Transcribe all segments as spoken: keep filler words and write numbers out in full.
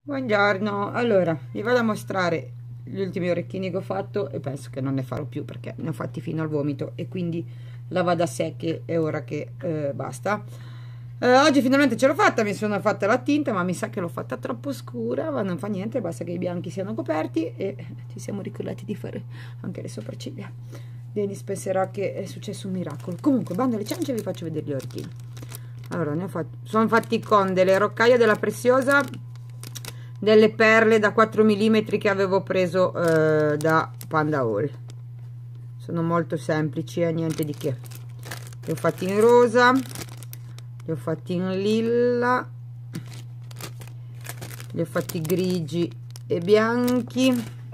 Buongiorno, allora vi vado a mostrare gli ultimi orecchini che ho fatto e penso che non ne farò più perché ne ho fatti fino al vomito e quindi la va da sé che è ora che eh, basta. Eh, oggi finalmente ce l'ho fatta, mi sono fatta la tinta ma mi sa che l'ho fatta troppo scura, ma non fa niente, basta che i bianchi siano coperti e ci siamo ricordati di fare anche le sopracciglia. Denis penserà che è successo un miracolo. Comunque, bando alle ciance e vi faccio vedere gli orecchini. Allora, ne ho fatti, sono fatti con delle roccaie della Preziosa, delle perle da quattro millimetri che avevo preso eh, da Panda Haul. Sono molto semplici e eh, niente di che. Li ho fatti in rosa, li ho fatti in lilla, li ho fatti grigi e bianchi,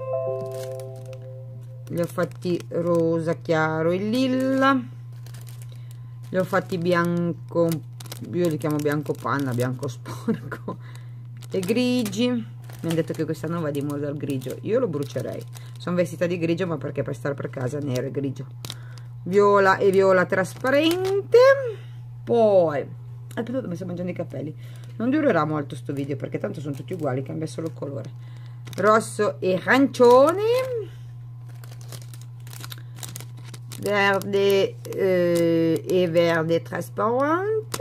li ho fatti rosa chiaro e lilla, li ho fatti bianco, io li chiamo bianco panna, bianco sporco e grigi. Mi hanno detto che quest'anno va di moda il grigio, io lo brucerei. Sono vestita di grigio ma perché per stare per casa nero e grigio, viola e viola trasparente. Poi aspetta, mi sto mangiando i capelli, non durerà molto sto video perché tanto sono tutti uguali, cambia solo il colore. Rosso e arancione, verde eh, e verde trasparente,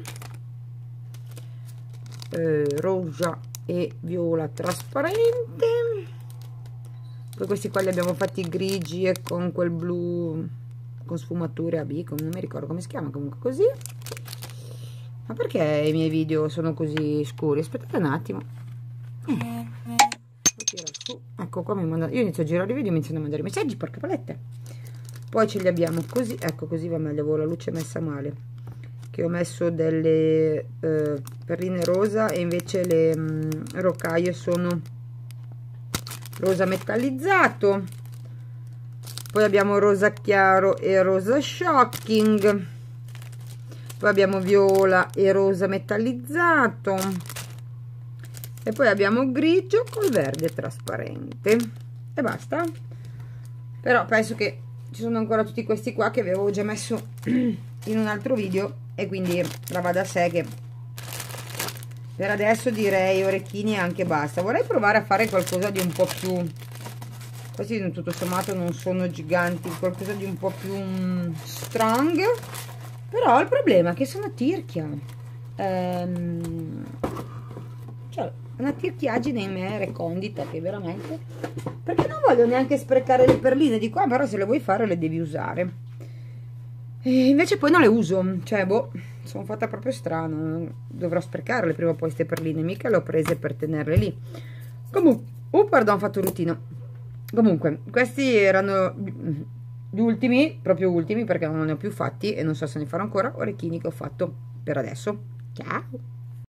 eh, rosa e viola trasparente. Poi questi qua li abbiamo fatti grigi e con quel blu con sfumature a bicon, non mi ricordo come si chiama, comunque così. Ma perché i miei video sono così scuri? Aspettate un attimo, eh. Ecco qua mi manda, io inizio a girare i video e mi iniziano a mandare i messaggi, porca palette. Poi ce li abbiamo così, ecco così va meglio, avevo la luce messa male, che ho messo delle eh, perline rosa e invece le mh, rocaie sono rosa metallizzato. Poi abbiamo rosa chiaro e rosa shocking, poi abbiamo viola e rosa metallizzato e poi abbiamo grigio col verde trasparente e basta. Però penso che ci sono ancora tutti questi qua che avevo già messo in un altro video e quindi la va da sé che per adesso direi orecchini e anche basta. Vorrei provare a fare qualcosa di un po' più, questi tutto sommato non sono giganti, qualcosa di un po' più um, strong, però il problema è che sono tirchia, ehm, cioè una tirchiaggine in me recondita che veramente, perché non voglio neanche sprecare le perline di qua, però se le vuoi fare le devi usare e invece poi non le uso, cioè boh, sono fatta proprio strano, dovrò sprecarle prima o poi queste perline, mica le ho prese per tenerle lì. Comunque, oh pardon, ho fatto un routino. Comunque questi erano gli ultimi, proprio ultimi, perché non ne ho più fatti e non so se ne farò ancora, orecchini che ho fatto per adesso. Ciao!